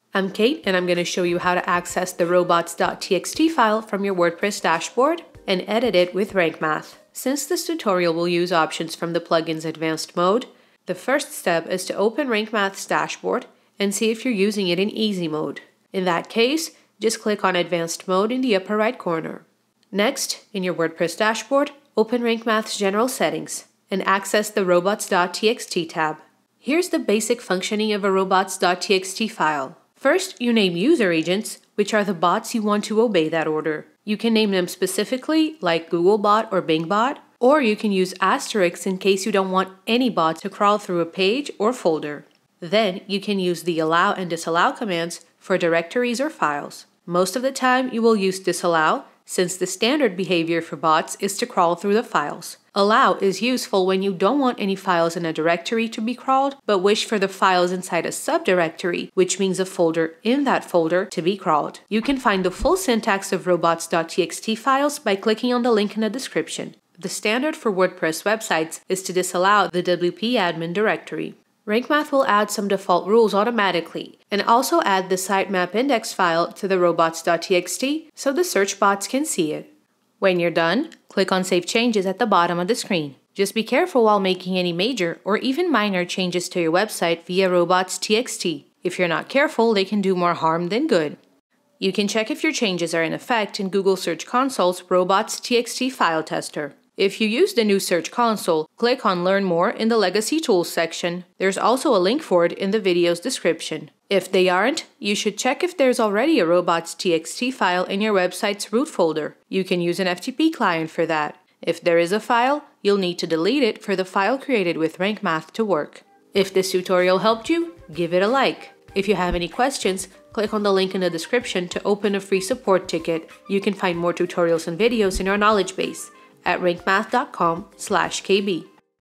I'm Kate, and I'm going to show you how to access the Robots.txt file from your WordPress dashboard and edit it with Rank Math. Since this tutorial will use options from the plugin's advanced mode, the first step is to open Rank Math's dashboard and see if you're using it in easy mode. In that case, just click on advanced mode in the upper right corner. Next, in your WordPress dashboard, open Rank Math's general settings and access the Robots.txt tab. Here's the basic functioning of a Robots.txt file. First, you name user agents, which are the bots you want to obey that order. You can name them specifically, like Googlebot or Bingbot, or you can use asterisks in case you don't want any bot to crawl through a page or folder. Then, you can use the allow and disallow commands for directories or files. Most of the time, you will use disallow, since the standard behavior for bots is to crawl through the files. Allow is useful when you don't want any files in a directory to be crawled, but wish for the files inside a subdirectory, which means a folder in that folder, to be crawled. You can find the full syntax of robots.txt files by clicking on the link in the description. The standard for WordPress websites is to disallow the WP admin directory. Rank Math will add some default rules automatically, and also add the sitemap index file to the robots.txt so the search bots can see it. When you're done, click on Save Changes at the bottom of the screen. Just be careful while making any major or even minor changes to your website via robots.txt. If you're not careful, they can do more harm than good. You can check if your changes are in effect in Google Search Console's Robots.txt file tester. If you use the new Search Console, click on Learn More in the Legacy Tools section. There's also a link for it in the video's description. If they aren't, you should check if there's already a Robots.txt file in your website's root folder. You can use an FTP client for that. If there is a file, you'll need to delete it for the file created with Rank Math to work. If this tutorial helped you, give it a like. If you have any questions, click on the link in the description to open a free support ticket. You can find more tutorials and videos in our knowledge base at rankmath.com/kb.